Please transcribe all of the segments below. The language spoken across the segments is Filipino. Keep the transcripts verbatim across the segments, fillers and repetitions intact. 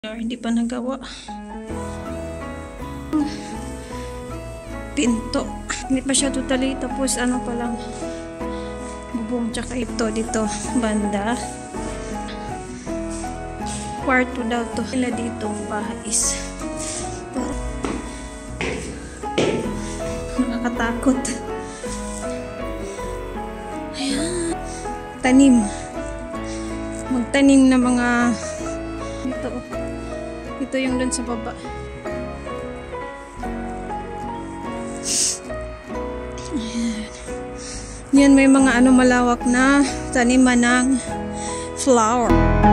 Hindi pa nagawa. Pinto. Hindi pa siya totally tapos ano pa lang. Bubong tsaka ito dito. Banda. Kwarto daw to. Sila dito ang bahay is. Nakakatakot. Ayan. Tanim. Magtanim na mga dito. Ito yung dun sa baba. Ayan. Yan, may mga ano malawak na taniman ng flower.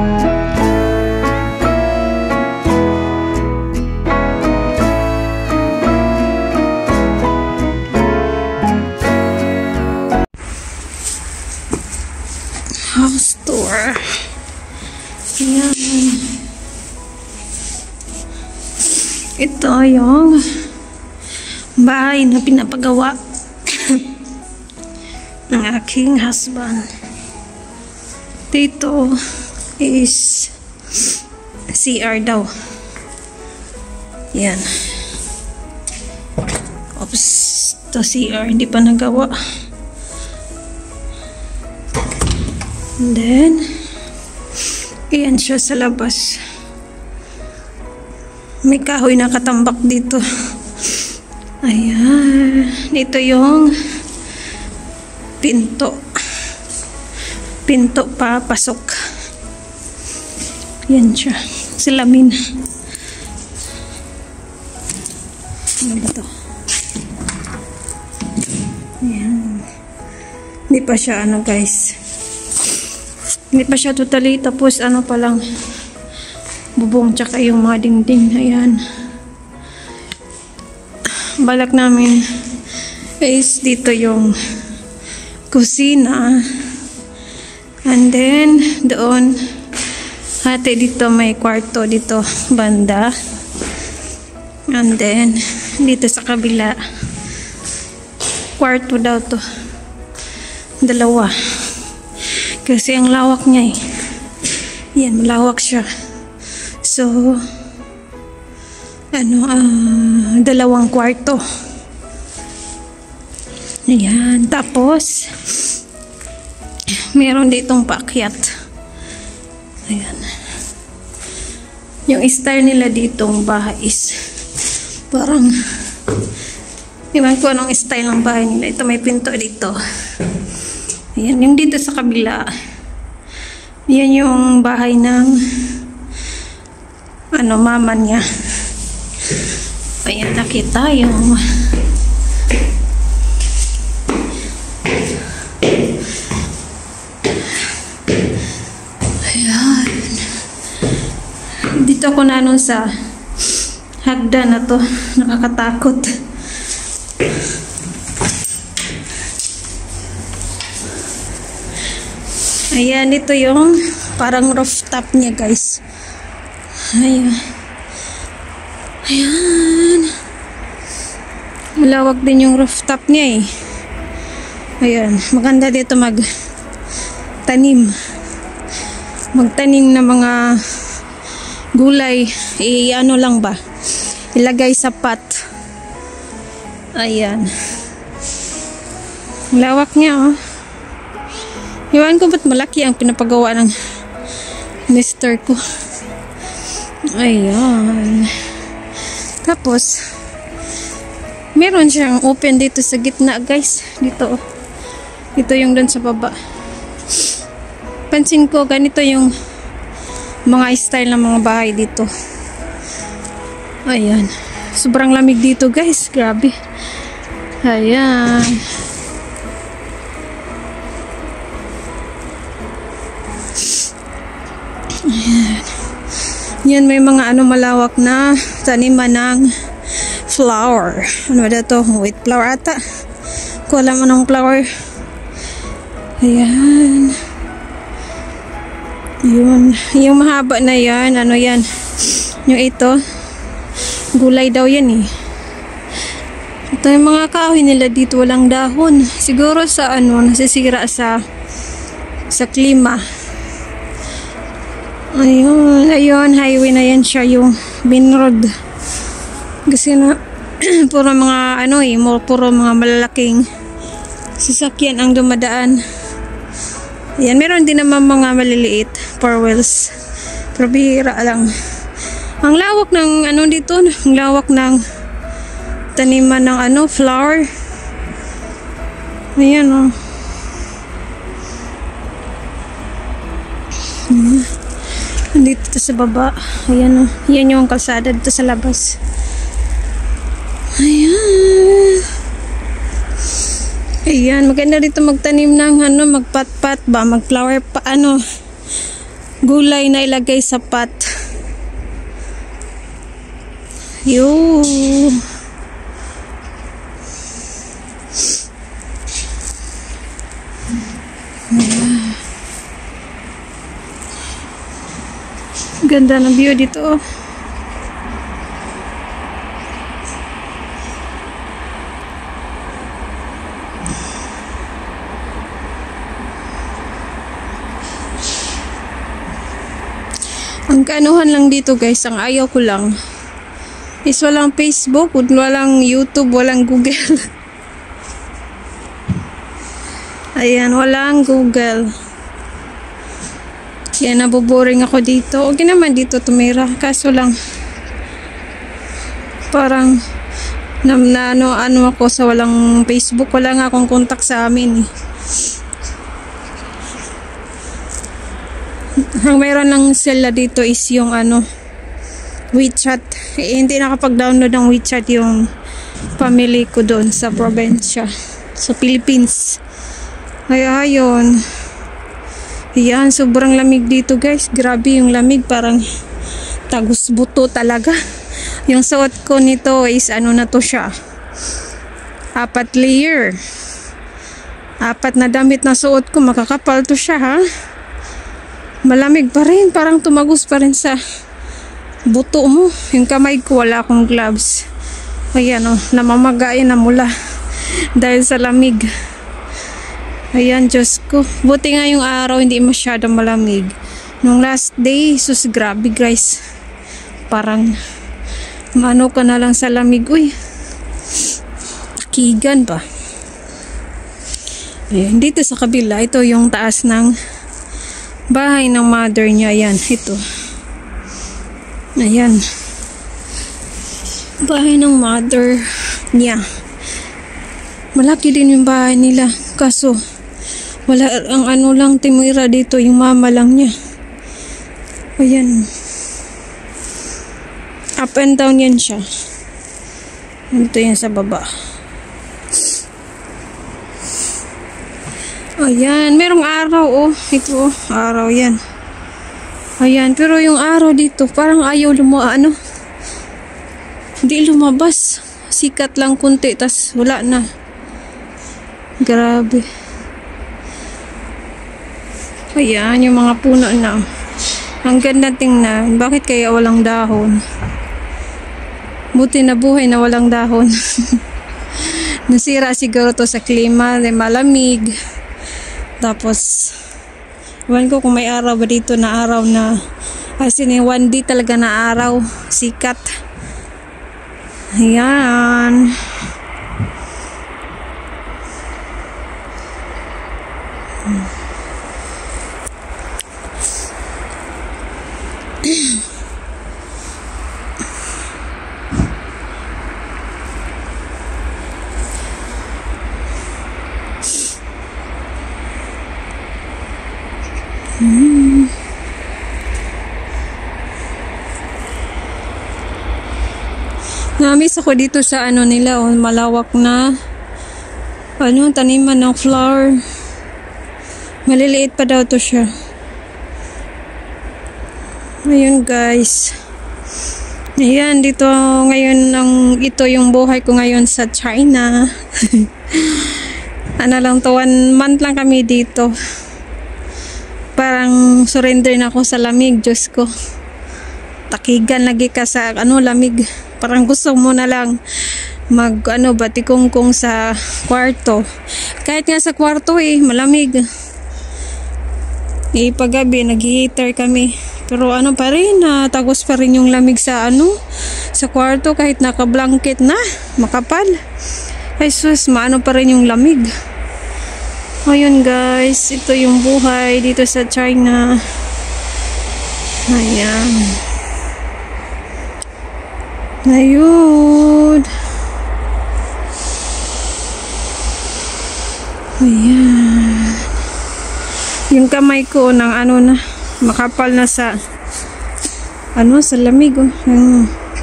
House tour. Ayan. Ito yung bahay na pinapagawa ng aking husband. Dito is C R daw. Yan. Oops. Ito C R. Hindi pa nagawa. And then, ayan siya sa labas. May kahoy na katambak dito. Ayan. Ito yung pinto. Pinto pa pasok. Yan siya. Salamin. Ano ba ito? Ayan. Hindi pa siya ano guys. Hindi pa siya totally tapos ano pa lang. Bubong tsaka yung mga dingding. Ayan. Balak namin is dito yung kusina. And then doon hati dito may kwarto dito banda. And then dito sa kabila kwarto daw to. Dalawa. Kasi ang lawak niya eh. Yan, malawak siya. So, ano, uh, dalawang kwarto. Ayan. Tapos, meron ditong paakyat. Ayan. Yung style nila ditong bahay is parang, iwan ko anong style ng bahay nila. Ito may pinto dito. Ayan. Yung dito sa kabila, yan yung bahay ng ano, mama niya. Ayan, nakita yung ayan. Dito ako na ano sa hagdan na to. Nakakatakot. Ayan, ito yung parang rooftop niya guys. Ayan. Ayan. Malawak din yung rooftop niya eh. Ayan. Maganda dito mag tanim. Magtanim na mga gulay. I ano lang ba? Ilagay sa pot. Ayan. Malawak niya oh. Iwan ko ba't malaki ang pinapagawa ng mister ko. Ayan. Tapos, meron siyang open dito sa gitna guys. Dito. Dito yung dun sa baba. Pansin ko, ganito yung mga style ng mga bahay dito. Ayan. Sobrang lamig dito guys. Grabe. Ayan. Ayan. Yan, may mga ano malawak na taniman ng flower. Ano ba ito? White flower ata. Kung alam mo ng flower. Ayan. Yun. Yung mahaba na yan. Ano yan? Yung ito. Gulay daw yan eh. Ito yung mga kahoy nila dito. Walang dahon. Siguro sa ano, nasisira sa sa klima. Ayun, ayun, highway na yan siya, yung main road. Kasi na, puro mga, ano eh, puro mga malalaking sasakyan ang dumadaan. Ayan, meron din naman mga maliliit, four wheels. Pero bihira lang. Ang lawak ng, ano dito, ang lawak ng taniman ng, ano, flower. Ayan, oh. Ayan. Dito sa baba. Ayan, oh. Yan yung kalsada dito sa labas. Ayan. Ayan, maganda dito magtanim ng ano, magpatpat ba, magflower pa, ano, gulay na ilagay sa pot. Yun. Ayan. Ganda ng view dito. Ang kaanuhan lang dito guys, ang ayaw ko lang is walang Facebook, walang YouTube, walang Google. Ayan, walang Google. Kaya naboboring ako dito. Okay naman dito tumira, kaso lang parang na, na ano, ano ako sa walang Facebook, wala nga akong contact sa amin eh. Ang mayroon lang sila dito is yung ano, WeChat. Eh, hindi nakapag-download ng WeChat yung family ko doon sa probinsya, sa Philippines. Kaya ayun. Ayan, sobrang lamig dito guys. Grabe yung lamig, parang tagus buto talaga. Yung suot ko nito is ano na to siya, apat layer. Apat na damit na suot ko, makakapal to siya ha. Malamig pa rin, parang tumagos pa rin sa buto mo. Yung kamay ko, wala akong gloves. Ayan o, oh, namamagayin na mula dahil sa lamig. Ayan, Diyos ko. Buti nga yung araw, hindi masyadong malamig. Nung last day, sus, grabe guys. Parang mano ka na lang sa lamig. Uy, takigan pa. Ayan, dito sa kabila, ito yung taas ng bahay ng mother niya. Ayan, ito. Ayan. Bahay ng mother niya. Malaki din yung bahay nila. Kaso, wala, ang ano lang timira dito, yung mama lang niya. Ayan. Up and down yan siya. Ito yan sa baba. Ayan, merong araw oh. Ito oh, araw yan. Ayan, pero yung araw dito parang ayaw luma, ano, hindi lumabas. Sikat lang kunti, tas wala na. Grabe. Ayan, yung mga puno na. Ang ganda tingnan. Bakit kaya walang dahon? Buti na buhay na walang dahon. Nasira siguro to sa klima, malamig. Tapos, iwan ko kung may araw ba dito na araw na, as in, one day talaga na araw, sikat. Ayan. Hmm. Hmm. Namiss ako dito sa ano nila, oh, malawak na ano, taniman ng flower. Maliliit pa daw to siya. Ayun guys. Ayan, dito ngayon ang ito yung buhay ko ngayon sa China. Ano lang to, one month lang kami dito. Parang surrender na ako sa lamig, Diyos ko. Takigan lagi ka sa ano, lamig. Parang gusto mo na lang mag ano, batikongkong sa kwarto. Kahit nga sa kwarto eh, malamig. Eh, paggabi, nag-heater kami. Pero ano pa rin, natagos pa rin yung lamig sa ano, sa kwarto kahit naka-blanket na, makapal. Ay sus, maano pa rin yung lamig. Ayun guys, ito yung buhay dito sa China. Ayan. Ayun. Ayan. Yung kamay ko ng ano na, makapal na sa ano, sa lamig oh. Hmm.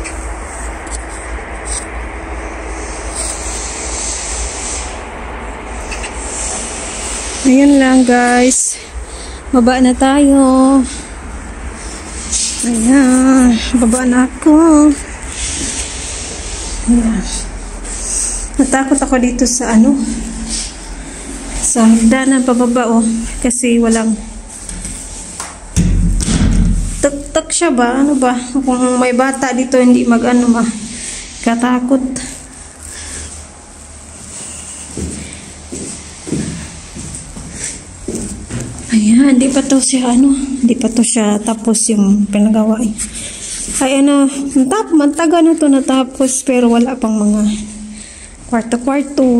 Ayun lang guys, baba na tayo. Ayan, baba na ako. Ayan. Natakot ako dito sa ano, sa hagdanan pababa oh, kasi walang tuk-tuk siya ba? Ano ba? Kung may bata dito, hindi mag-ano ma. Katakot. Ayan, di pa to siya ano, di pa to siya tapos yung pinagawa eh. Ay ano, tap, mantaga na to natapos pero wala pang mga kwarto-kwarto.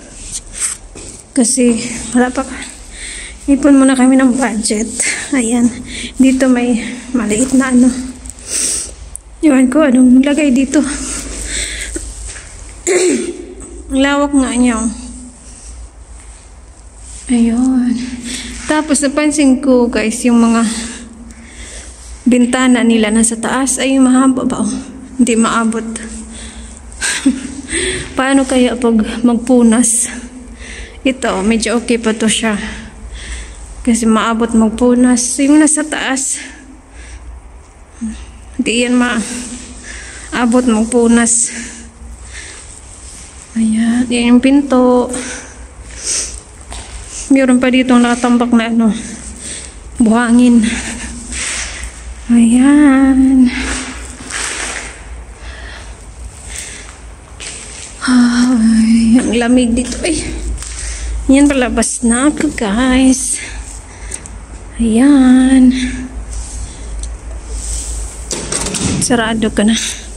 Kasi wala pa, ipon muna kami ng budget. Ayan, dito may maliit na ano. Iwan ko anong lagay dito. Lawak nga niya. Ayun. Tapos napansin ko guys, yung mga bintana nila nasa taas ay mahaba ba? Oh, hindi maabot. Paano kaya pag magpunas? Ito, medyo okay pa to siya. Kasi maabot magpunas. Yung nasa taas, hindi yan maabot magpunas. Ayan, yan yung pinto. Meron pa dito nakatambak na ano, buhangin. Ayan. Ay, ang lamig dito. Ay, yan, palabas na ako guys. Ayan. Sarado ka na.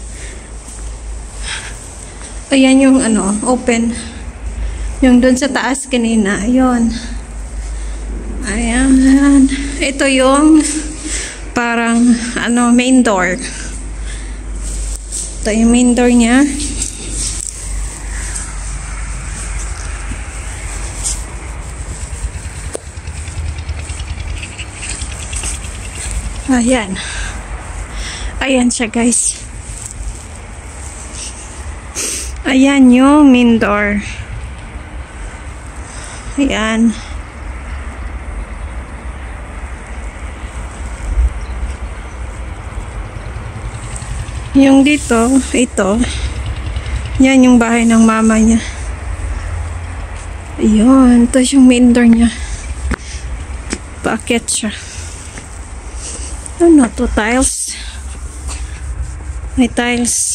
Ayan yung ano, open. Yung doon sa taas kanina. Ayun. Ayan. Ito yung parang ano, main door. Ito yung main door niya. Ayan. Ayan siya guys. Ayan yung main door. Ayan. Yung dito, ito. Yan yung bahay ng mama niya. Ayun. Ito yung main door niya. Paakyat siya. Ano to? Tiles. May tiles.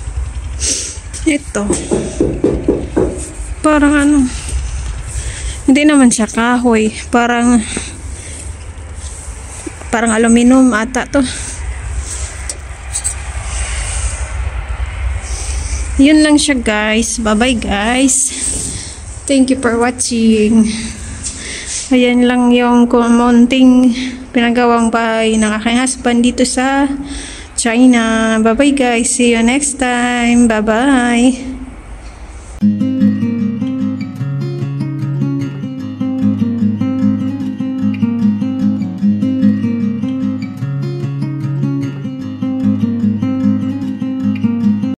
Ito. Parang ano. Hindi naman siya kahoy. Parang parang aluminum ata to. Yun lang siya guys. Bye bye guys. Thank you for watching. Ayan lang yung kumunting pinagawang bahay ng aking husband dito sa China. Bye bye guys. See you next time. Bye bye.